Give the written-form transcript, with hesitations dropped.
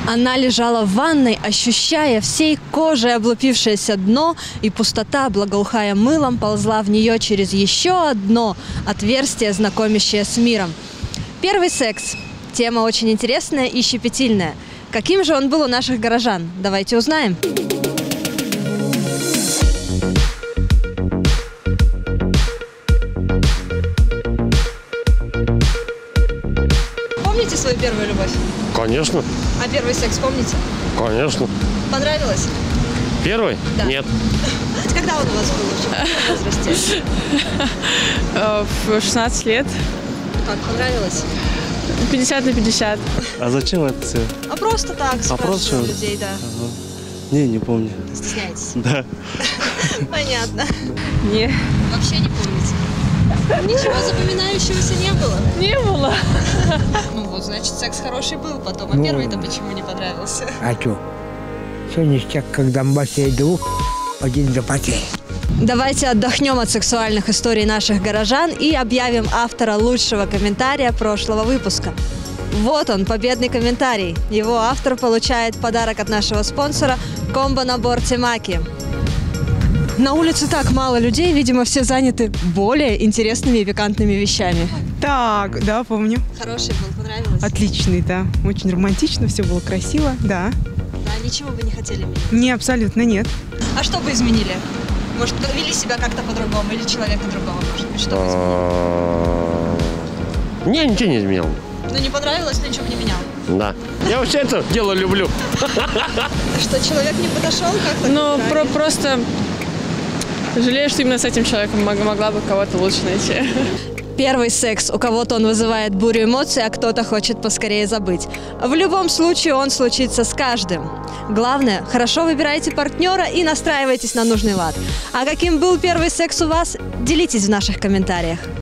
Она лежала в ванной, ощущая всей кожей облупившееся дно, и пустота, благоухая мылом, ползла в нее через еще одно отверстие, знакомящее с миром. Первый секс. Тема очень интересная и щепетильная. Каким же он был у наших горожан? Давайте узнаем. Помните свою первую любовь? Конечно. А первый секс помните? Конечно. Понравилось? Первый? Да. Нет. Когда он у вас был в каком возрасте? В 16 лет. Как, понравилось? 50 на 50. А зачем это все? А просто так, спрашиваю людей, да. Ага. Не помню. Стесняетесь? Да. Понятно. Не. Вообще не помните? Ничего запоминающегося не было? Не было. Ну вот, значит, секс хороший был потом. А первый-то почему не понравился? А что? Все ништяк, когда бассейн двух, один запотеет. Давайте отдохнем от сексуальных историй наших горожан и объявим автора лучшего комментария прошлого выпуска. Вот он, победный комментарий. Его автор получает подарок от нашего спонсора – комбо-набор Темаки. На улице так мало людей, видимо, все заняты более интересными и пикантными вещами. Так, да, помню. Хороший был, понравилось? Отличный, да. Очень романтично, все было красиво, да. Да, ничего бы не хотели менять? Не, абсолютно нет. А что бы изменили? Может, вели себя как-то по-другому или человека другого, может быть? Что бы изменили? Не, ничего не изменил. Ну, не понравилось, но ничего бы не менял. Да. Я вообще это дело люблю. Что, человек не подошел как-то? Ну, просто жалею, что именно с этим человеком могла бы кого-то лучше найти. Первый секс. У кого-то он вызывает бурю эмоций, а кто-то хочет поскорее забыть. В любом случае он случится с каждым. Главное, хорошо выбирайте партнера и настраивайтесь на нужный лад. А каким был первый секс у вас, делитесь в наших комментариях.